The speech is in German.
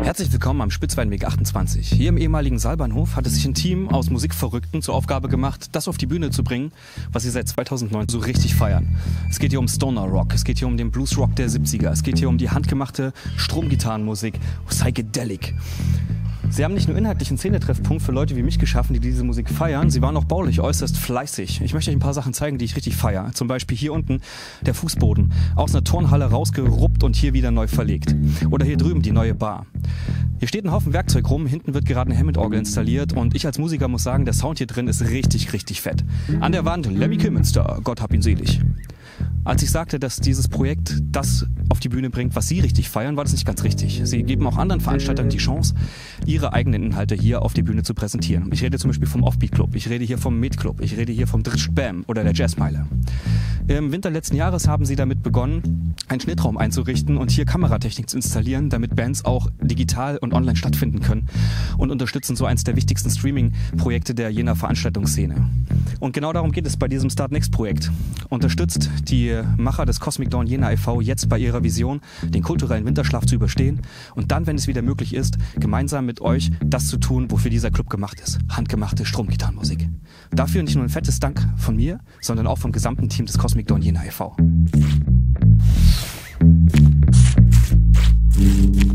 Herzlich willkommen am Spitzweinweg 28. Hier im ehemaligen Saalbahnhof hat es sich ein Team aus Musikverrückten zur Aufgabe gemacht, das auf die Bühne zu bringen, was sie seit 2009 so richtig feiern. Es geht hier um Stoner Rock, es geht hier um den Blues Rock der 70er, es geht hier um die handgemachte Stromgitarrenmusik, Psychedelic. Sie haben nicht nur inhaltlich einen Szenetreffpunkt für Leute wie mich geschaffen, die diese Musik feiern, sie waren auch baulich äußerst fleißig. Ich möchte euch ein paar Sachen zeigen, die ich richtig feiere. Zum Beispiel hier unten der Fußboden, aus einer Turnhalle rausgeruppt und hier wieder neu verlegt. Oder hier drüben die neue Bar. Hier steht ein Haufen Werkzeug rum, hinten wird gerade eine Hammond-Orgel installiert und ich als Musiker muss sagen, der Sound hier drin ist richtig, richtig fett. An der Wand Lemmy Kilmister, Gott hab ihn selig. Als ich sagte, dass dieses Projekt das auf die Bühne bringt, was Sie richtig feiern, war das nicht ganz richtig. Sie geben auch anderen Veranstaltern die Chance, ihre eigenen Inhalte hier auf die Bühne zu präsentieren. Ich rede zum Beispiel vom Offbeat Club, ich rede hier vom Med Club, ich rede hier vom Dritsch Bam oder der Jazzmeile. Im Winter letzten Jahres haben sie damit begonnen, einen Schnittraum einzurichten und hier Kameratechnik zu installieren, damit Bands auch digital und online stattfinden können und unterstützen so eins der wichtigsten Streaming-Projekte der Jenaer Veranstaltungsszene. Und genau darum geht es bei diesem Start Next Projekt. Unterstützt die Macher des Cosmic Dawn Jena e.V. jetzt bei ihrer Vision, den kulturellen Winterschlaf zu überstehen und dann, wenn es wieder möglich ist, gemeinsam mit euch das zu tun, wofür dieser Club gemacht ist. Handgemachte Stromgitarrenmusik. Dafür nicht nur ein fettes Dank von mir, sondern auch vom gesamten Team des Cosmic Dawn Jena e.V.